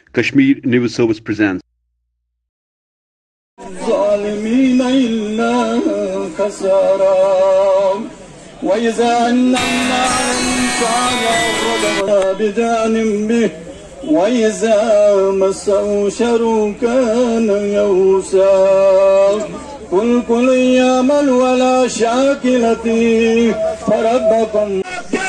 Kashmir News Service presents. الظالمين إلا خسارا وإذا أنعمنا على الإنسان رضى بجانبه وإذا مسه شر كان يئوسا قل يعمل ولا شاكلة فربكم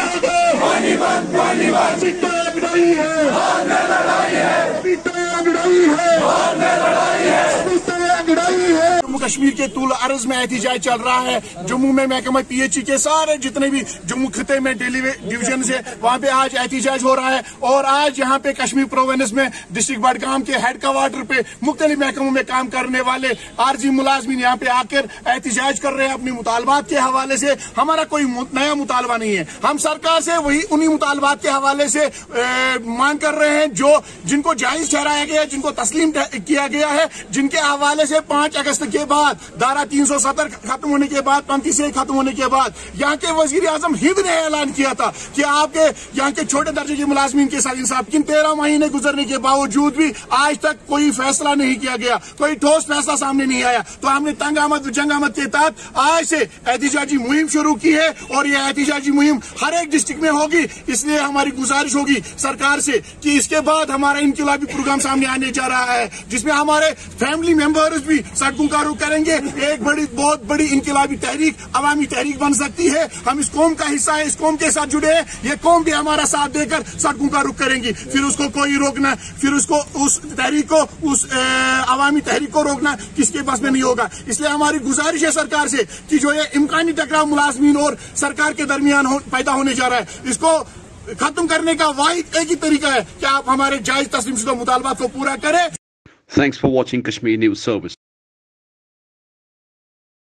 जम्मू कश्मीर के तूल अर्ज में एहतिजाज चल रहा है। जम्मू में महकमा PHE के सारे जितने भी जम्मू खिते में डिवीजन से वहाँ पे आज एहतिजाज हो रहा है। और आज यहाँ पे कश्मीर प्रोविंस में डिस्ट्रिक्ट बडगाम के हेड क्वार्टर पे मुख्तलिफ महकमों में काम करने वाले आरजी मुलाजमीन यहाँ पे आकर एहतिजाज कर रहे हैं अपनी मुतालबात के हवाले से। हमारा कोई नया मुतालबा नहीं है, हम सरकार से वही उन्हीं मुतालबात के हवाले से मांग कर रहे हैं जो जिनको जायज ठहराया गया, जिनको तस्लीम किया गया है, जिनके हवाले से 5 अगस्त के बाद धारा 370 खत्म होने के बाद 35A खत्म होने के बाद यहाँ के वजीर आजम हिंद ने ऐलान किया था कि आपके यहाँ के छोटे दर्जे के मुलाजमीन के साथ इंसाफ। किन 13 महीने गुजरने के बावजूद भी आज तक कोई फैसला नहीं किया गया, कोई ठोस फैसला सामने नहीं आया। तो हमने तंग आमद जंग आमद के तहत आज से एहतिजाजी मुहिम शुरू की है और यह एहतिजाजी मुहिम हर एक डिस्ट्रिक्ट में होगी। इसलिए हमारी गुजारिश होगी सरकार से कि इसके बाद हमारा इनकलाबी प्रोग्राम सामने आने जा रहा है जिसमें हमारे फैमिली मेंबर्स भी सड़कों का रुख करेंगे। एक बहुत बड़ी इनकलाबी तहरीक अवामी तहरीक बन सकती है। हम इस कौम का हिस्सा है, इस कौम के साथ जुड़े हैं, ये कौम भी हमारा साथ देकर सड़कों का रुख करेंगी। फिर उसको कोई रोकना, फिर उसको उस तहरीक को, उस अवामी तहरीक को रोकना किसके पास में नहीं होगा। इसलिए हमारी गुजारिश है सरकार से कि जो ये इम्कानी टकराव मुलाजमीन और सरकार के दरमियान पैदा होने जा रहा है, इसको खत्म करने का वाहिद एक ही तरीका है कि आप हमारे जायज तस्लीम शुदा मुतालबात को पूरा करें। Thanks for watching Kashmir News Service.